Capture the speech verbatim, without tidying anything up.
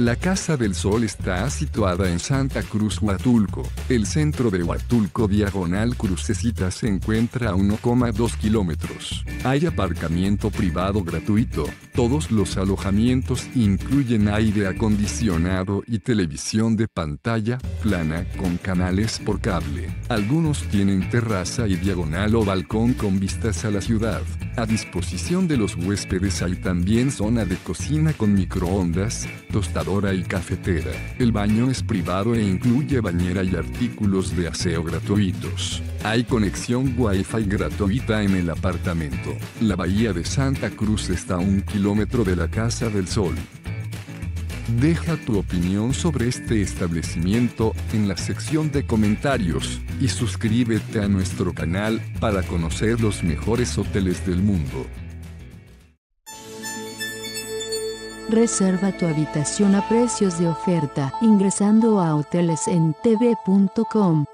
La Casa del Sol está situada en Santa Cruz, Huatulco. El centro de Huatulco diagonal Crucecita se encuentra a uno coma dos kilómetros. Hay aparcamiento privado gratuito. Todos los alojamientos incluyen aire acondicionado y televisión de pantalla plana con canales por cable. Algunos tienen terraza y diagonal o balcón con vistas a la ciudad. A disposición de los huéspedes hay también zona de cocina con microondas, tostadora y cafetera. El baño es privado e incluye bañera y artículos de aseo gratuitos. Hay conexión Wi-Fi gratuita en el apartamento. La bahía de Santa Cruz está a un kilómetro de la Casa del Sol. Deja tu opinión sobre este establecimiento en la sección de comentarios y suscríbete a nuestro canal para conocer los mejores hoteles del mundo. Reserva tu habitación a precios de oferta ingresando a hoteles en t v punto com.